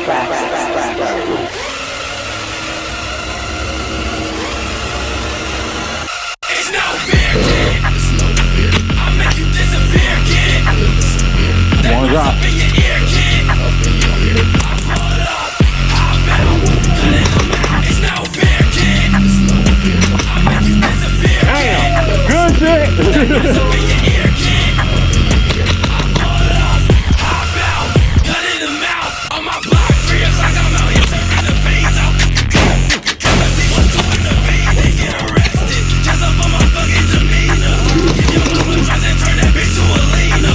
It's no fear, kid. I'll make you disappear, kid. That noise up in your ear, kid. I pull up, hop out, cut in the mouth. It's no fear, kid. I'll make you disappear, kid. Good shit. That noise up in your ear, kid. I pull up, hop out, cut in the mouth. On my block, 3 o'clock, I'm out here serving the veins out. Cause I see what's doing the veins. They get arrested just up on my fucking demeanor. If your mama tries to turn that bitch to a leaner,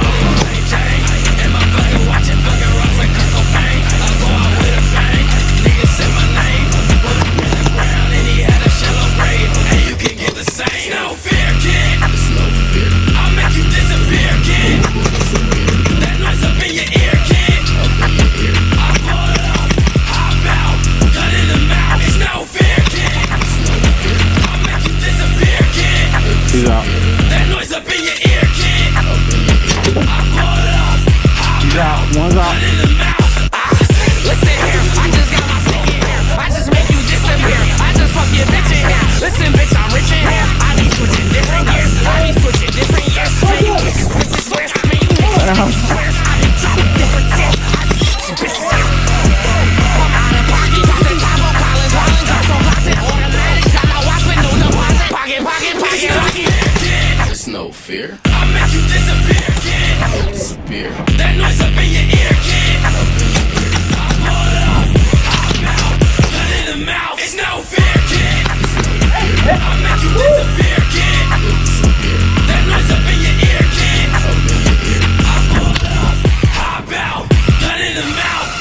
and my fucking watching fucking rocks like Kurt Cobain. I go out with a bang. Niggas say my name, put him in the ground and he had a shallow grave. And you can get the same. No fear, kid. I'll make you disappear, kid. That noise up in your ear, kid. I pull up, hop out, cut in the mouth. It's no fear, kid. I'll make you disappear, kid. He's out. That noise up in your ear, kid. I pull up, hop out, One's out. cut in the mouth. Listen here, I just got my stick in here. I just make you disappear. I just fuck your bitch in here. Listen, bitch, I'm rich in here. I be switching different gears. I be switching different years. Man, you bitches swear. Man, you bitches swear. I be dropping different shit. I be switching bitches here. I'm out of pocket. Got the top of Collins, Holland, got some blocks and automatic. Got my watch with no deposit. Pocket. There's no fear. I'll make you disappear, kid. Disappear. That noise up in your ear, kid. I pull up, hop out, cut in the mouth. It's no fear, kid. I'll make you disappear, kid. That noise up in your ear, kid. I pull up, hop out, cut in the mouth.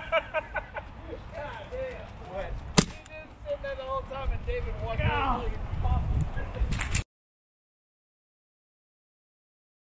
God damn. What? You just sitting there the whole time and David walked in.